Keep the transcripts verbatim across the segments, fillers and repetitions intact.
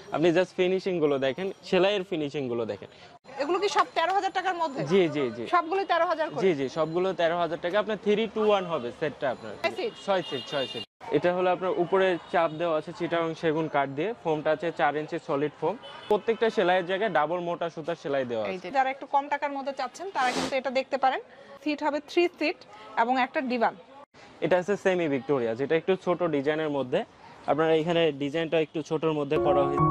আপনি just finishing গুলো দেখেন, সেলাইয়ের ফিনিশিং গুলো দেখেন। এগুলো কি সব তেরো হাজার টাকার মধ্যে? জি জি জি, সবগুলো তেরো হাজার করে? জি জি, সবগুলো তেরো হাজার টাকা। আপনার থ্রি টু ওয়ান হবে সেটটা আপনার। ছয় সিট ছয় সিট। এটা হলো আপনার উপরে চাপ দেওয়া আছে চিটাগাং সেগুন কাঠ দিয়ে, ফোমটা আছে চার ইঞ্চি সলিড ফোম। প্রত্যেকটা সেলাইয়ের জায়গায় ডাবল মোটা সুতার সেলাই দেওয়া আছে। যারা একটু কম টাকার মধ্যে চাচ্ছেন তারা কিন্তু এটা দেখতে পারেন। সিট হবে থ্রি সিট এবং একটা ডিভান। এটা আছে সেমি ভিক্টোরিয়া, যেটা একটু ছোট ডিজাইনের মধ্যে। আপনার এখানে ডিজাইনটা একটু ছোটর মধ্যে করা হয়েছে।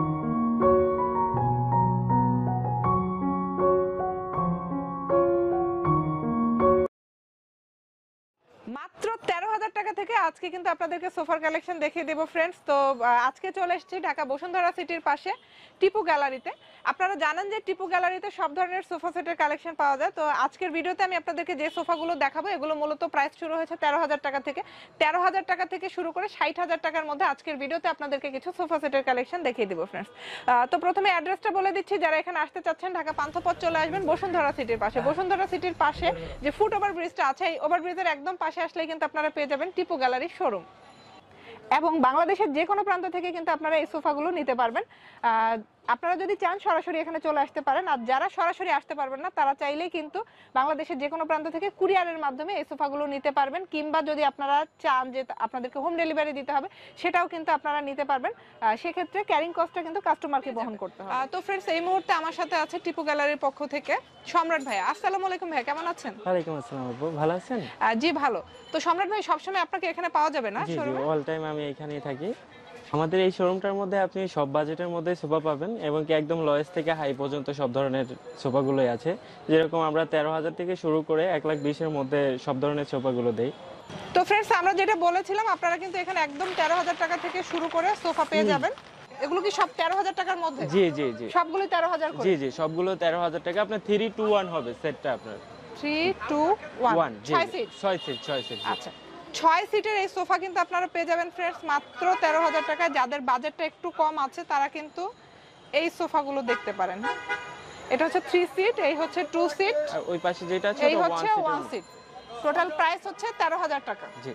মাত্র তেরো হাজার টাকা থেকে আজকে কিন্তু আপনাদেরকে সোফার কালেকশন দেখিয়ে দেবো ফ্রেন্ডস। তো আজকে চলে এসেছি ঢাকা বসুন্ধরা সিটির পাশে টিপু গ্যালারিতে। আপনারা জানেন যে টিপু গ্যালারিতে সব ধরনের সোফা সেটের কালেকশন পাওয়া যায়। তো আজকের ভিডিওতে আমি আপনাদেরকে যে সোফাগুলো দেখাবো এগুলো মূলত প্রাইস শুরু হয়েছে তেরো হাজার টাকা থেকে। তেরো হাজার টাকা থেকে শুরু করে ষাট হাজার টাকার মধ্যে আজকের ভিডিওতে আপনাদেরকে কিছু সোফা সেটের কালেকশন দেখিয়ে দেবো ফ্রেন্ডস। তো প্রথমে অ্যাড্রেসটা বলে দিচ্ছি, যারা এখানে আসতে চাচ্ছেন ঢাকা পান্থপথ চলে আসবেন বসুন্ধরা সিটির পাশে। বসুন্ধরা সিটির পাশে যে ফুট ওভার ব্রিজটা আছে, এই ওভারব্রিজের একদম পাশে আসলে কিন্তু আপনারা পেয়ে যাবেন টিপু গ্যালারি শোরুম। এবং বাংলাদেশের যে কোনো প্রান্ত থেকে কিন্তু আপনারা এই সোফাগুলো নিতে পারবেন। আপনারা যদি চান সরাসরি এখানে চলে আসতে পারেন, আর যারা সরাসরি আসতে পারবেন না তারা চাইলেই কিন্তু বাংলাদেশের যে কোনো প্রান্ত থেকে কুরিয়ারের মাধ্যমে এই সোফাগুলো নিতে পারবেন। কিংবা যদি আপনারা চান যে আপনাদেরকে হোম ডেলিভারি দিতে হবে, সেটাও কিন্তু আপনারা নিতে পারবেন। সেক্ষেত্রে ক্যারিং কস্টটা কিন্তু কাস্টমারকে বহন করতে হবে। তো ফ্রেন্ডস, এই মুহূর্তে আমার সাথে আছে টিপু গ্যালারির পক্ষ থেকে সম্রাট ভাই। আসসালামু আলাইকুম ভাই, কেমন আছেন? ওয়ালাইকুম আসসালাম আপু, ভালো আছেন? জি ভালো। তো সম্রাট ভাই, সবসময় আপনাকে এখানে পাওয়া যাবে না? জি জি, অল টাইম আমি এখানেই থাকি। আমাদের এই শোরুমটার মধ্যে আপনি সব বাজেটের মধ্যে সোফা পাবেন, এবং কি একদম লোয়েস্ট থেকে হাই পর্যন্ত সব ধরনের সোফাগুলোই আছে। যেরকম আমরা তেরো হাজার থেকে শুরু করে এক লাখ বিশের মধ্যে সব ধরনের সোফাগুলো দেই। তো ফ্রেন্ডস, আমরা যেটা বলেছিলাম, আপনারা কিন্তু এখানে একদম তেরো হাজার টাকা থেকে শুরু করে সোফা পেয়ে যাবেন। এগুলো কি সব তেরো হাজার টাকার মধ্যে? জি জি জি, সবগুলো তেরো হাজার করে? জি জি, সবগুলো তেরো হাজার টাকা। আপনার থ্রি টু ওয়ান হবে সেটটা আপনার। থ্রি টু ওয়ান, ছয় সিট? ছয় সিট ছয় সিট। আচ্ছা, ছয় সিটের এই সোফা কিন্তু আপনারা পেয়ে যাবেন ফ্রেন্ডস মাত্র তেরো হাজার টাকায়। যাদের বাজেটটা একটু কম আছে তারা কিন্তু এই সোফাগুলো দেখতে পারেন। এটা হচ্ছে থ্রি সিট, এই হচ্ছে টু সিট, আর ওই পাশে যেটা আছে এই হচ্ছে ওয়ান সিট। টোটাল প্রাইস হচ্ছে তেরো হাজার টাকা। জি।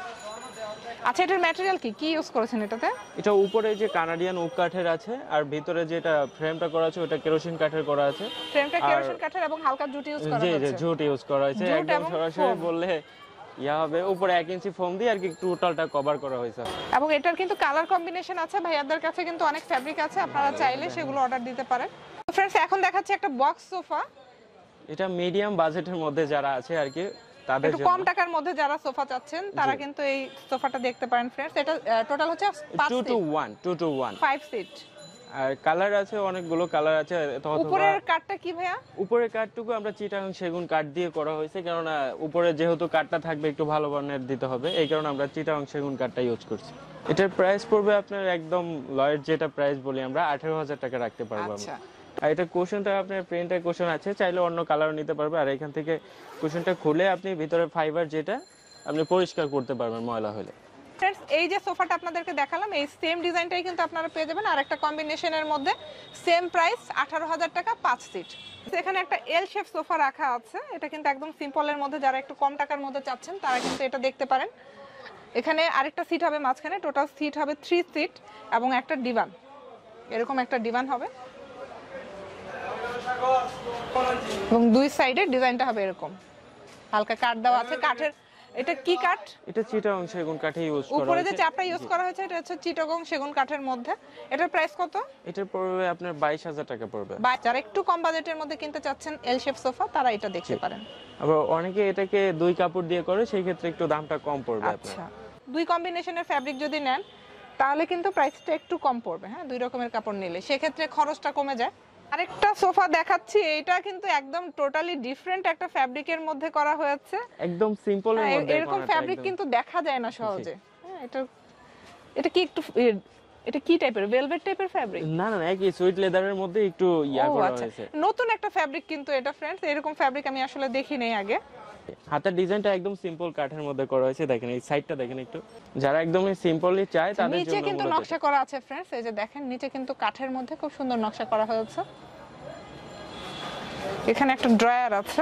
আচ্ছা, এটার ম্যাটেরিয়াল কি কি ইউজ করেছেন এটাতে? এটা উপরে যে কানাডিয়ান ওক কাঠের আছে, আর ভিতরে যেটা ফ্রেমটা করা আছে ওটা কেরোসিন কাঠের করা আছে। ফ্রেমটা কেরোসিন কাঠের এবং হালকা জুট ইউজ করা হয়েছে। জি হয়েছে। জি, জুট ইউজ করা হয়েছে। একদম সরাসরি বললে ইয়া হবে, উপরে এক ইঞ্চি ফোম দিয়ে আর কি টোটালটা কভার করা হয়েছে। এবং এটার কিন্তু কালার কম্বিনেশন আছে, ভাইয়াদের কাছে কিন্তু অনেক ফ্যাব্রিক আছে, আপনারা চাইলে সেগুলো অর্ডার দিতে পারেন। তো ফ্রেন্ডস, এখন দেখাচ্ছি একটা বক্স সোফা। এটা মিডিয়াম বাজেটের মধ্যে যারা আছে আর কি, তাদের একটু কম টাকার মধ্যে যারা সোফা চাচ্ছেন তারা কিন্তু এই সোফাটা দেখতে পারেন ফ্রেন্ডস। এটা টোটাল হচ্ছে two two one, two two one, five seat. আর কালার আছে অনেকগুলো কালার আছে। উপরের কাঠটা কি ভাইয়া? উপরের কাঠটুকু আমরা চিটাগাং সেগুন কাঠ দিয়ে করা হয়েছে, কারণ উপরে যেহেতু কাঠটা থাকবে একটু ভালো মানের দিতে হবে, এই কারণে আমরা চিটাগাং সেগুন কাঠটা ইউজ করছি। এটার প্রাইস পড়বে আপনার একদম লয়ের যেটা প্রাইস বলি আমরা আঠারো হাজার টাকা রাখতে পারবো আমরা। আর এটা কুশনটা আপনার প্রিন্টের কুশন আছে, চাইলে অন্য কালারও নিতে পারবে। আর এখান থেকে কুশনটা খুলে আপনি ভিতরে ফাইবার যেটা আপনি পরিষ্কার করতে পারবেন ময়লা হলে। ফ্রেন্ডস, এই যে সোফাটা আপনাদেরকে দেখালাম, এই সেম ডিজাইনটাই কিন্তু আপনারা পেয়ে যাবেন আর একটা কম্বিনেশনের মধ্যে। সেম প্রাইস আঠারো হাজার টাকা, পাঁচ সিট। এখানে একটা এল শেপ সোফা রাখা আছে, এটা কিন্তু একদম সিম্পলের মধ্যে। যারা একটু কম টাকার মধ্যে চাচ্ছেন তারা কিন্তু এটা দেখতে পারেন। এখানে আরেকটা সিট হবে মাঝখানে, টোটাল সিট হবে থ্রি সিট এবং একটা ডিভান। এরকম একটা ডিভান হবে এবং দুই সাইডে ডিজাইনটা হবে এরকম, হালকা কাঠ দেওয়া আছে। কাঠের এটা কি কাঠ? এটা চিটাগাং সেগুন কাঠে ইউজ করা হয়েছে। উপরে যে চাপটা ইউজ করা হয়েছে এটা হচ্ছে চিটাগাং সেগুন কাঠের মধ্যে। এটার প্রাইস কত? এটার পড়বে আপনার বাইশ হাজার টাকা পড়বে। যারা একটু কম বাজেটের মধ্যে কিনতে চাচ্ছেন এল শেপ সোফা, তারা এটা দেখতে পারেন। আবার অনেকে এটাকে দুই কাপড় দিয়ে করে, সেই ক্ষেত্রে একটু দামটা কম পড়বে আপনার। আচ্ছা, দুই কম্বিনেশনের ফ্যাব্রিক যদি নেন তাহলে কিন্তু প্রাইসটা একটু কম পড়বে। হ্যাঁ, দুই রকমের কাপড় নিলে সেক্ষেত্রে খরচটা কমে যায়। আরেকটা সোফা দেখাচ্ছি, এটা কিন্তু একদম টোটালি ডিফারেন্ট একটা ফ্যাব্রিকের মধ্যে করা হয়েছে, একদম সিম্পলের মধ্যে। এরকম ফ্যাব্রিক কিন্তু দেখা যায় না সহজে। হ্যাঁ, এটা এটা কি একটু এটা কি টাইপের, ভেলভেট টাইপের ফ্যাব্রিক? না না, একই সুইট লেদারের মধ্যে একটু ইয়া করা হয়েছে। নতুন একটা ফ্যাব্রিক কিন্তু এটা ফ্রেন্ডস, এরকম ফ্যাব্রিক আমি আসলে দেখি নাই আগে। হাতের ডিজাইনটা একদম সিম্পল কাঠের মধ্যে করা হয়েছে। দেখেন এই সাইডটা দেখেন একটু, যারা একদমই সিম্পলি চায় তাদের জন্য। নিচে কিন্তু নকশা করা আছে ফ্রেন্ডস, এই যে দেখেন নিচে কিন্তু কাঠের মধ্যে খুব সুন্দর নকশা করা হয়েছে। এখানে একটা ড্রয়ার আছে,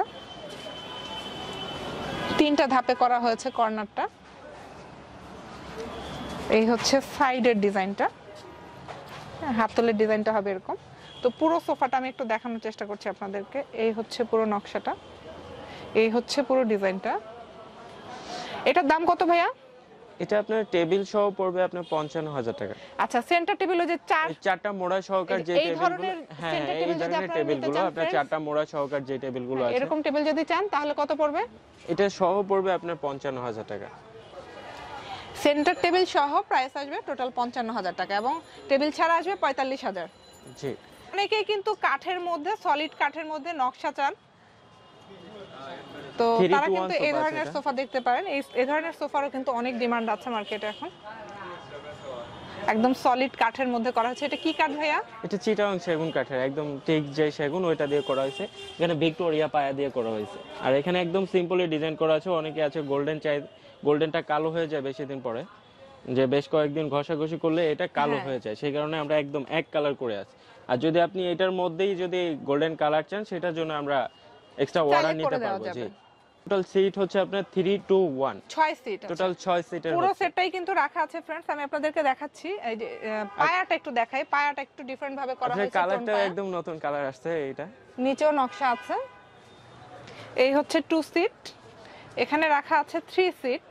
তিনটা ধাপে করা হয়েছে কর্নারটা। এই হচ্ছে সাইডের ডিজাইনটা, হাতলের ডিজাইনটা হবে এরকম। তো পুরো সোফাটা আমি একটু দেখানোর চেষ্টা করছি আপনাদেরকে। এই হচ্ছে পুরো নকশাটা, এই হচ্ছে পুরো ডিজাইনটা। এটার দাম কত ভাইয়া? এটা আপনার টেবিল সহ পড়বে আপনার পঞ্চান্ন হাজার টাকা। আচ্ছা, সেন্টার টেবিল ওই যে চার চারটা মোড়া সহকার যে টেবিলগুলো, হ্যাঁ এই ধরনের টেবিলগুলো আপনার চারটা মোড়া সহকার যে টেবিলগুলো আছে, এরকম টেবিল যদি চান তাহলে কত পড়বে? এটা সহ পড়বে আপনার পঞ্চান্ন হাজার টাকা। সেন্টার টেবিল সহ প্রাইস আসবে টোটাল পঞ্চান্ন হাজার টাকা এবং টেবিল ছাড়া আসবে পঁয়তাল্লিশ হাজার। জি। অনেকেই কিন্তু কাঠের মধ্যে, সলিড কাঠের মধ্যে নকশা চান, তো তারা কিন্তু এই ধরনের সোফা দেখতে পারেন। এই এই ধরনের সোফারও কিন্তু অনেক ডিমান্ড আছে মার্কেটে এখন। একদম সলিড কাঠের মধ্যে করা হয়েছে। এটা কি কাঠ ভাইয়া? এটা চিটাং সেগুন কাঠের, একদম ঠিক যে সেগুন ওইটা দিয়ে করা হয়েছে। এখানে ভিক্টোরিয়া পায়া দিয়ে করা হয়েছে। আর এখানে একদম সিম্পলি ডিজাইন করা আছে। অনেকে আছে গোল্ডেন চাই, গোল্ডেনটা কালো হয়ে যায় বেশি দিন পরে, যে বেশ কয়েকদিন ঘষাঘষি করলে এটা কালো হয়ে যায়, সেই কারণে আমরা একদম এক কালার করে আছি। আর যদি আপনি এটার মধ্যেই যদি গোল্ডেন কালার চান সেটার জন্য আমরা এক্সট্রা অর্ডার নিতে পারবো। জি। টোটাল সিট হচ্ছে আপনার থ্রি টু ওয়ান, ছয় সিট, টোটাল ছয় সিটের পুরো সেটটাই কিন্তু রাখা আছে ফ্রেন্ডস। আমি আপনাদেরকে দেখাচ্ছি। এই যে পায়াটা একটু দেখাই, পায়াটা একটু ডিফারেন্ট ভাবে করা হয়েছে। কালারটা একদম নতুন কালার আসছে। এইটা নিচেও নকশা আছে। এই হচ্ছে টু সিট, এখানে রাখা আছে থ্রি সিট,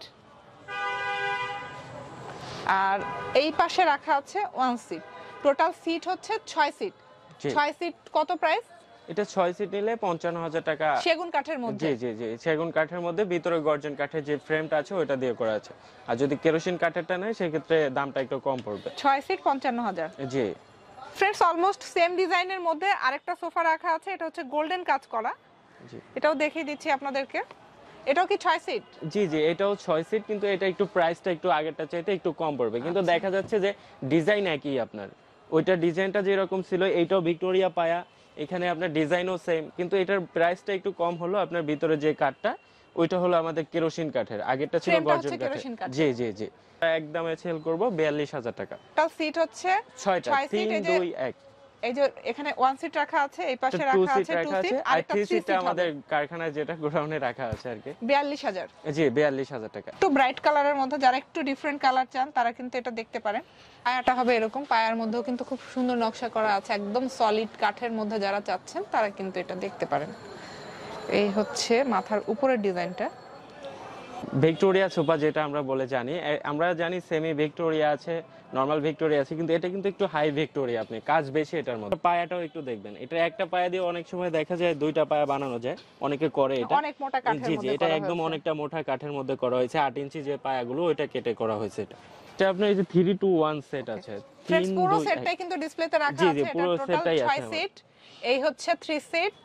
আর এই পাশে রাখা আছে ওয়ান সিট। টোটাল সিট হচ্ছে ছয় সিট। ছয় সিট কত প্রাইস? এটা ছয় সিট নিলে পঞ্চান্ন হাজার টাকা, সেগুন কাঠের মধ্যে। জি জি জি, সেগুন কাঠের মধ্যে, ভিতরে গর্জন কাঠের যে ফ্রেমটা আছে ওটা দিয়ে করা আছে। আর যদি কেরোসিন কাঠেরটা নেয় সেক্ষেত্রে দামটা একটু কম পড়বে। ছয় সিট পঞ্চান্ন হাজার। জি ফ্রেন্ডস, অলমোস্ট সেম ডিজাইনের মধ্যে আরেকটা সোফা রাখা আছে। এটা হচ্ছে গোল্ডেন কাজ করা। জি, এটাও দেখিয়ে দিচ্ছি আপনাদেরকে। এটাও কি ছয় সিট? জি জি, এটাও ছয় সিট, কিন্তু এটা একটু প্রাইসটা একটু আগেরটা চাইতে একটু কম পড়বে। কিন্তু দেখা যাচ্ছে যে ডিজাইন একই আপনার, ওইটা ডিজাইনটা যেরকম ছিল এইটাও ভিক্টোরিয়া পায়া, এখানে আপনার ডিজাইনও সেম, কিন্তু এটার প্রাইসটা একটু কম হলো। আপনার ভিতরে যে কাঠটা ওইটা হলো আমাদের কেরোসিন কাঠের, আগেরটা ছিল গর্জন কাঠের। জি জি জি, একদম সেল করব বিয়াল্লিশ হাজার টাকা। টোটাল সিট হচ্ছে ছয়টা, তিন দুই এক। এই যে এখানে ওয়ান সিট রাখা আছে, এই পাশে রাখা আছে টু সিট, আর একটা থ্রি সিট আমাদের কারখানায় যেটা গোডাউনে রাখা আছে আর কি। বিয়াল্লিশ হাজার। জি, বিয়াল্লিশ হাজার টাকা। একটু ব্রাইট কালারের মধ্যে যারা একটু ডিফারেন্ট কালার চান তারা কিন্তু এটা দেখতে পারেন। পায়াটা হবে এরকম, পায়ার মধ্যেও কিন্তু খুব সুন্দর নকশা করা আছে। একদম সলিড কাঠের মধ্যে যারা চাচ্ছেন তারা কিন্তু এটা দেখতে পারেন। এই হচ্ছে মাথার উপরের ডিজাইনটা। ভিক্টোরিয়া সোফা যেটা আমরা বলে জানি, আমরা জানি সেমি ভিক্টোরিয়া আছে, নরমাল ভিক্টোরিয়া আছে, কিন্তু এটা কিন্তু একটু হাই ভিক্টোরিয়া। আপনি কাজ বেশি এটার মধ্যে। পায়াটাও একটু দেখবেন, এটা একটা পায়া দিয়ে অনেক সময় দেখা যায় দুইটা পায়া বানানো যায়, অনেকে করে এটা অনেক মোটা কাঠের মধ্যে। জি জি, এটা একদম অনেকটা মোটা কাঠের মধ্যে করা হয়েছে। আট ইঞ্চি যে পায়াগুলো ওইটা কেটে করা হয়েছে। এটা এটা আপনার এই যে থ্রি টু ওয়ান সেট আছে। তিন পুরো সেটটাই কিন্তু ডিসপ্লেতে রাখা আছে। এটা টোটাল ছয় সিট। এই হচ্ছে থ্রি সিট,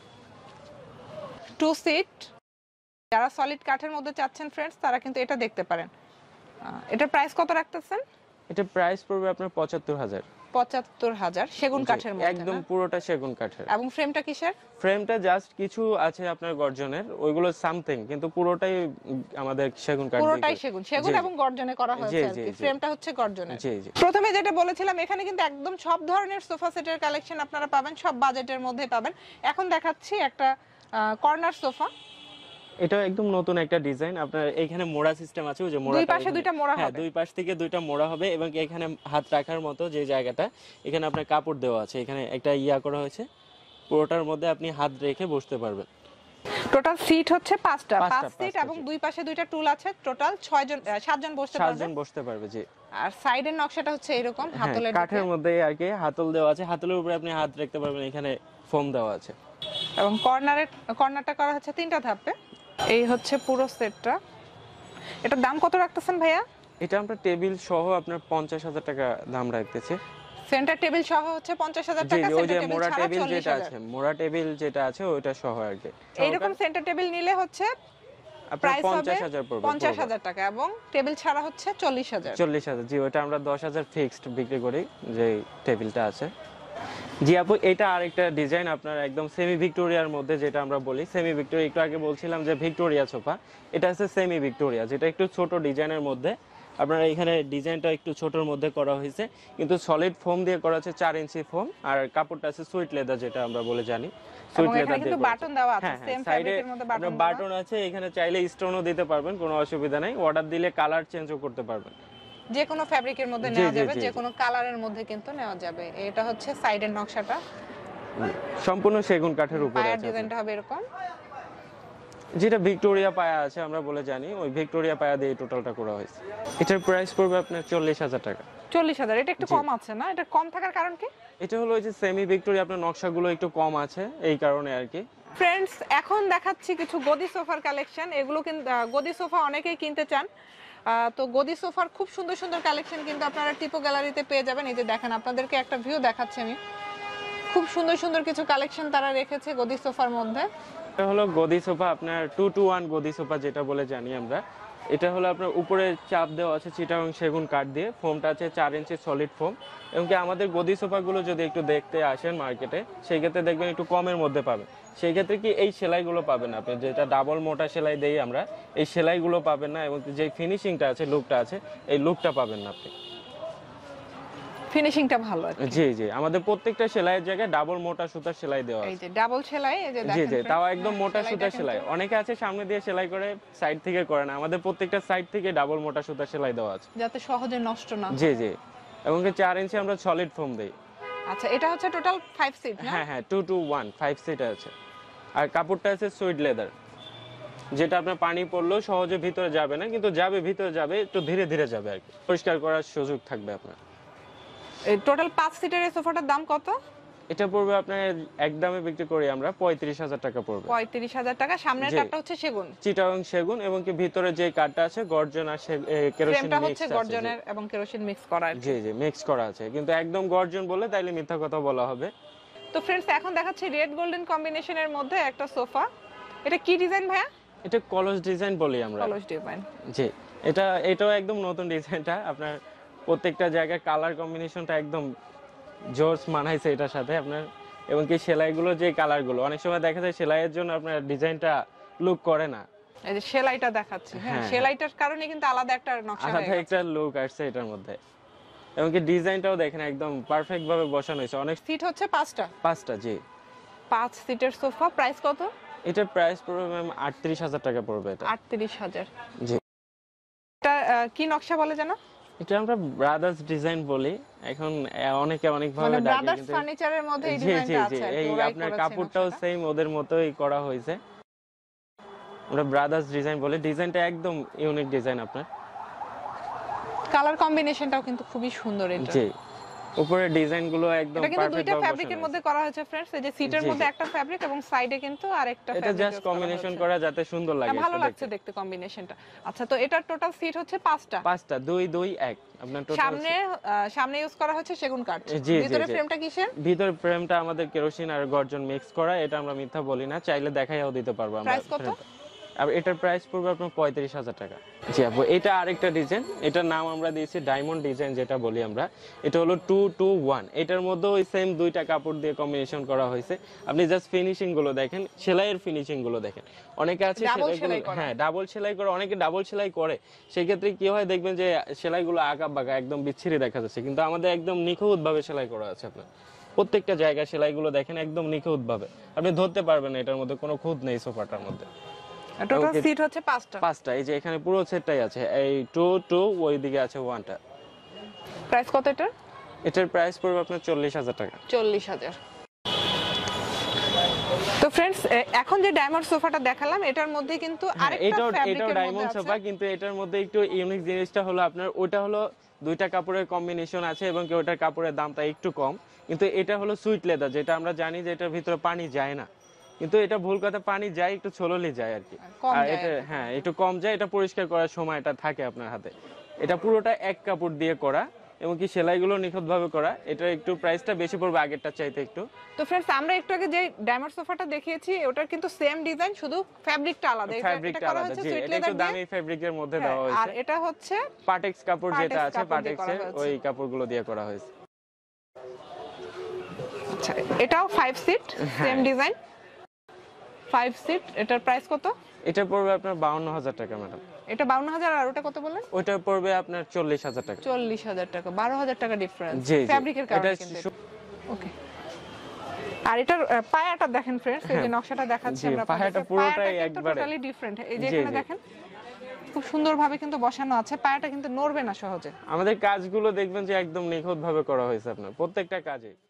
টু সিট। যারা সলিড কাঠের মধ্যে চাচ্ছেন ফ্রেন্ডস তারা কিন্তু এটা দেখতে পারেন। এটার প্রাইস কত রাখতেছেন? এটা প্রাইস পড়বে আপনার পঁচাত্তর হাজার। পঁচাত্তর হাজার, সেগুন কাঠের মধ্যে, একদম পুরোটা সেগুন কাঠের। এবং ফ্রেমটা কিসের? ফ্রেমটা জাস্ট কিছু আছে আপনার গর্জনের, ওইগুলো সামথিং, কিন্তু পুরোটাই আমাদের সেগুন কাঠ। পুরোটাই সেগুন, সেগুন এবং গর্জনে করা হয়েছে আর কি। ফ্রেমটা হচ্ছে গর্জনের। জি জি। প্রথমে যেটা বলেছিলাম, এখানে কিন্তু একদম সব ধরনের সোফা সেটের কালেকশন আপনারা পাবেন, সব বাজেটের মধ্যে পাবেন। এখন দেখাচ্ছি একটা কর্নার সোফা। এটা একদম নতুন একটা ডিজাইন। আপনার এখানে মোড়া সিস্টেম আছে, ওই যে মোড়া, দুই পাশে দুইটা মোড়া হবে। হ্যাঁ, দুই পাশ থেকে দুইটা মোড়া হবে, এবং এখানে হাত রাখার মতো যে জায়গাটা, এখানে আপনার কাপড় দেওয়া আছে। এখানে একটা ইয়া করা হয়েছে, পুরোটার মধ্যে আপনি হাত রেখে বসতে পারবেন। টোটাল সিট হচ্ছে পাঁচটা, পাঁচ সিট, এবং দুই পাশে দুইটা টুল আছে। টোটাল ছয় জন, সাত জন বসতে পারবে। সাত জন বসতে পারবে, জি। আর সাইডের নকশাটা হচ্ছে এরকম হাতলের কাঠের মধ্যে আর কি, হাতল দেওয়া আছে। হাতলের উপরে আপনি হাত রাখতে পারবেন, এখানে ফোম দেওয়া আছে। এবং কর্নারের কর্নারটা করা হচ্ছে তিনটা ধাপে। এই হচ্ছে পুরো সেটটা। এটার দাম কত রাখতেছেন ভাইয়া? এটা আমরা টেবিল সহ আপনার পঞ্চাশ হাজার টাকা দাম রাখতেছি। সেন্টার টেবিল সহ হচ্ছে পঞ্চাশ হাজার টাকা। জি, ওই যে মোড়া টেবিল যেটা আছে, মোড়া টেবিল যেটা আছে ওইটা সহ আর কি। এইরকম সেন্টার টেবিল নিলে হচ্ছে প্রাইস হবে পঞ্চাশ হাজার পড়বে, পঞ্চাশ হাজার টাকা, এবং টেবিল ছাড়া হচ্ছে চল্লিশ হাজার। চল্লিশ হাজার, জি। ওটা আমরা দশ হাজার ফিক্সড বিক্রি করি, যে টেবিলটা আছে। জি আপু, এটা আরেকটা ডিজাইন আপনার একদম সেমি ভিক্টোরিয়ার মধ্যে, যেটা আমরা বলি সেমি ভিক্টোরিয়া। একটু আগে বলছিলাম যে ভিক্টোরিয়া সোফা, এটা হচ্ছে সেমি ভিক্টোরিয়া, যেটা একটু ছোট ডিজাইনের মধ্যে। আপনার এখানে ডিজাইনটা একটু ছোটর মধ্যে করা হয়েছে, কিন্তু সলিড ফোম দিয়ে করা আছে, চার ইঞ্চি ফোম। আর কাপড়টা আছে সুইট লেদার, যেটা আমরা বলে জানি। সুইট লেদার দিয়ে বাটন দেওয়া আছে, সেম ফ্যাব্রিকের মধ্যে বাটন বাটন আছে। এখানে চাইলে স্টোনও দিতে পারবেন, কোনো অসুবিধা নাই। অর্ডার দিলে কালার চেঞ্জও করতে পারবেন। যে কোনো ফ্যাব্রিকের মধ্যে নেওয়া যাবে, যে কোনো কালারের মধ্যে কিন্তু নেওয়া যাবে। এটা হচ্ছে সাইডের নকশাটা, সম্পূর্ণ সেগুন কাঠের উপরে পায়ার আছে। ডিজাইনটা হবে এরকম, যেটা ভিক্টোরিয়া পায়া আছে আমরা বলে জানি, ওই ভিক্টোরিয়া পায়া দিয়ে টোটালটা করা হয়েছে। এটার প্রাইস পড়বে আপনার চল্লিশ হাজার টাকা। চল্লিশ হাজার। এটা একটু কম আছে না? এটা কম থাকার কারণ কি? এটা হলো ওই যে সেমি ভিক্টোরিয়া, আপনার নকশাগুলো একটু কম আছে এই কারণে আর কি। ফ্রেন্ডস, এখন দেখাচ্ছি কিছু গদি সোফার কালেকশন। এগুলো কিন্তু গদি সোফা অনেকেই কিনতে চান, তো গদি সোফার খুব সুন্দর সুন্দর কালেকশন কিন্তু আপনারা টিপো গ্যালারিতে পেয়ে যাবেন। এই যে দেখেন, আপনাদেরকে একটা ভিউ দেখাচ্ছি আমি, খুব সুন্দর সুন্দর কিছু কালেকশন তারা রেখেছে গদি সোফার মধ্যে। এটা হলো গদি সোফা, আপনার টু টু ওয়ান গদি সোফা যেটা বলে জানি আমরা। এটা হলো আপনার উপরে চাপ দেওয়া আছে চিটাগং সেগুন কাঠ দিয়ে, ফোমটা আছে চার ইঞ্চি সলিড ফোম। এবং কি আমাদের গদি সোফাগুলো যদি একটু দেখতে আসেন মার্কেটে, সেই ক্ষেত্রে দেখবেন একটু কমের মধ্যে পাবেন। সেই ক্ষেত্রে কি এই সেলাইগুলো পাবেন আপনি, যেটা ডাবল মোটা সেলাই দেই আমরা, এই সেলাইগুলো পাবেন না। এবং যে ফিনিশিংটা আছে, লুকটা আছে, এই লুকটা পাবেন না আপনি। ফিনিশিংটা ভালো আছে। জি জি, আমাদের প্রত্যেকটা সেলাইয়ের জায়গায় ডাবল মোটা সুতার সেলাই দেওয়া আছে। এই যে ডাবল সেলাই, এই যে দেখেন। জি জি, তাও একদম মোটা সুতার সেলাই। অনেকে আছে সামনে দিয়ে সেলাই করে, সাইড থেকে করে না, আমাদের প্রত্যেকটা সাইড থেকে ডাবল মোটা সুতার সেলাই দেওয়া আছে, যাতে সহজে নষ্ট না হয়। জি জি। এবং কি চার ইঞ্চি আমরা সলিড ফোম দেই। আচ্ছা, এটা হচ্ছে টোটাল ফাইভ সিট না? হ্যাঁ হ্যাঁ, two two one five seat আছে। আর কাপড়টা আছে সুইড লেদার, যেটা আপনার পানি পড়লেও সহজে ভিতরে যাবে না, কিন্তু যাবে ভিতরে যাবে, একটু ধীরে ধীরে যাবে আর কি, পরিষ্কার করার সুযোগ থাকবে আপনার। এই টোটাল পাঁচ সিটের এই সোফাটার দাম কত? এটা পড়বে আপনার একদমে বিক্রি করি আমরা পঁয়ত্রিশ হাজার টাকা পড়বে। পঁয়ত্রিশ হাজার টাকা। সামনের কাঠটা হচ্ছে সেগুন, চিটাগং সেগুন, এবং কি ভিতরে যে কাঠটা আছে গর্জন আর কেরোসিন ফ্রেমটা মিক্স হচ্ছে আছে। গর্জনের এবং কেরোসিন মিক্স করা। জি জি, মিক্স করা আছে, কিন্তু একদম গর্জন বলে তাইলে মিথ্যা কথা বলা হবে। তো ফ্রেন্ডস, এখন দেখাচ্ছি রেড গোল্ডেন কম্বিনেশনের মধ্যে একটা সোফা। এটা কি ডিজাইন ভাইয়া? এটা কলস ডিজাইন বলি আমরা। কলস ডিজাইন, জি। এটা এটাও একদম নতুন ডিজাইনটা, আপনার প্রত্যেকটা জায়গায় কালার কম্বিনেশনটা একদম জোস মানাইছে এটার সাথে আপনার। এবং কি সেলাইগুলো, যে কালারগুলো অনেক সময় দেখা যায় সেলাইয়ের জন্য আপনার ডিজাইনটা লুক করে না। এই যে সেলাইটা দেখাচ্ছি, হ্যাঁ, সেলাইটার কারণে কিন্তু আলাদা একটা নকশা হয়ে গেছে, আলাদা একটা লুক আসছে এটার মধ্যে। এবং কি ডিজাইনটাও দেখেন একদম পারফেক্ট ভাবে বসানো হয়েছে। অনেক সিট হচ্ছে পাঁচটা পাঁচটা জি। পাঁচ সিটের সোফা। প্রাইস কত? এটার প্রাইস পড়বে ম্যাম আটত্রিশ হাজার টাকা পড়বে। এটা আটত্রিশ হাজার। জি। এটা কি নকশা বলে জানো? এটা আমরা ব্রাদার্স ডিজাইন বলি। এখন অনেকে অনেক ভাবে ডাকে, ব্রাদার্স ফার্নিচারের মধ্যে এই ডিজাইনটা আছে। এই আপনার কাপড়টাও সেম ওদের মতোই করা হয়েছে। আমরা ব্রাদার্স ডিজাইন বলি। ডিজাইনটা একদম ইউনিক ডিজাইন আপনার। কালার কম্বিনেশনটাও কিন্তু খুবই সুন্দর। এটা জি, উপরে ডিজাইনগুলো একদম পারফেক্ট। এটা কিন্তু দুইটা ভাবে ফ্যাব্রিকের মধ্যে করা হয়েছে ফ্রেন্ডস। এই যে সিটের মধ্যে একটা ফ্যাব্রিক এবং সাইডে কিন্তু আরেকটা ফ্যাব্রিক। এটা জাস্ট কম্বিনেশন করা যাতে সুন্দর লাগে, ভালো লাগছে দেখতে কম্বিনেশনটা। আচ্ছা, তো এটার টোটাল সিট হচ্ছে পাঁচটা। পাঁচটা, দুই দুই এক আপনার টোটাল। সামনে সামনে ইউজ করা হচ্ছে সেগুন কাঠ। জি, ভিতরে ফ্রেমটা কিসের? ভিতরে ফ্রেমটা আমাদের কেরোসিন আর গর্জন মিক্স করা। এটা আমরা মিথ্যা বলি না, চাইলে দেখাইও দিতে পারবো আমরা। প্রাইস কত? আর এটার প্রাইস পড়বে আপনার পঁয়ত্রিশ হাজার টাকা। জি আপু, এটা আরেকটা ডিজাইন। এটার নাম আমরা দিয়েছি ডায়মন্ড ডিজাইন, যেটা বলি আমরা। এটা হলো টু টু ওয়ান। এটার মধ্যে ওই সেম দুইটা কাপড় দিয়ে কম্বিনেশন করা হয়েছে। আপনি জাস্ট ফিনিশিং গুলো দেখেন, সেলাইয়ের ফিনিশিং গুলো দেখেন। অনেকে আছে সেলাইগুলো, হ্যাঁ ডাবল সেলাই করে, অনেকে ডাবল সেলাই করে। সেই ক্ষেত্রে কি হয় দেখবেন যে সেলাইগুলো আঁকা বাঁকা একদম বিচ্ছিরি দেখা যাচ্ছে, কিন্তু আমাদের একদম নিখুঁত ভাবে সেলাই করা আছে। আপনার প্রত্যেকটা জায়গায় সেলাইগুলো দেখেন একদম নিখুঁত ভাবে, আপনি ধরতে পারবেন না এটার মধ্যে কোনো খুঁত নেই সোফাটার মধ্যে। টোটাল সিট হচ্ছে পাঁচটা। পাঁচটা, এই যে এখানে পুরো সেটটাই আছে। এই টু টু ওই দিকে আছে ওয়ানটা। প্রাইস কত এটা? এটার প্রাইস পড়বে আপনার চল্লিশ হাজার টাকা। চল্লিশ হাজার। তো ফ্রেন্ডস, এখন যে ডায়মন্ড সোফাটা দেখালাম এটার মধ্যে কিন্তু আরেকটা ফ্যাব্রিকের মধ্যে আছে। ডায়মন্ড সোফা, কিন্তু এটার মধ্যে একটু ইউনিক জিনিসটা হলো আপনার ওটা হলো দুইটা কাপড়ের কম্বিনেশন আছে, এবং কি ওটার কাপড়ের দামটা একটু কম। কিন্তু এটা হলো সুইট লেদার, যেটা আমরা জানি যে এটার ভিতরে পানি যায় না, কিন্তু এটা ভুল কথা, পানি যায় একটু ছললি যায় আর কি। আর এটা হ্যাঁ একটু কম যায়, এটা পরিষ্কার করার সময়টা থাকে আপনার হাতে। এটা পুরোটা এক কাপড় দিয়ে করা, এবং কি সেলাইগুলো নিখুঁত ভাবে করা। এটা একটু প্রাইসটা বেশি পড়বে আগেরটা চাইতে একটু। তো फ्रेंड्स, আমরা একটু আগে যে ডায়মন্ড সোফাটা দেখিয়েছি ওটার কিন্তু সেম ডিজাইন, শুধু ফ্যাব্রিকটা আলাদা। ফ্যাব্রিকটা আলাদা, জি এটা একটু দামি ফ্যাব্রিকের মধ্যে দেওয়া হয়েছে। আর এটা হচ্ছে পাটেক্স কাপড়, যেটা আছে পাটেক্সের ওই কাপড়গুলো দিয়ে করা হয়েছে। আচ্ছা, এটাও five seat, same design, five seat. এটার প্রাইস কত? এটা পড়বে আপনার বাউন্ন হাজার টাকা ম্যাডাম। এটা বাউন্ন হাজার, আর ওটা কত বললেন? ওটা পড়বে আপনার চল্লিশ হাজার টাকা। চল্লিশ হাজার টাকা, বারো হাজার টাকা ডিফারেন্স জি ফ্যাব্রিকের কারণে কিন্তু। ওকে, আর এটার পায়াটা দেখেন ফ্রেন্ডস, এই যে নকশাটা দেখাচ্ছি আমরা, পায়াটা পুরোটাই একবারে টোটালি ডিফারেন্ট। এই যে এখানে দেখেন খুব সুন্দরভাবে কিন্তু বসানো আছে, পায়াটা কিন্তু নড়বে না সহজে। আমাদের কাজগুলো দেখবেন যে একদম নিখুঁত ভাবে করা হয়েছে আপনার প্রত্যেকটা কাজে।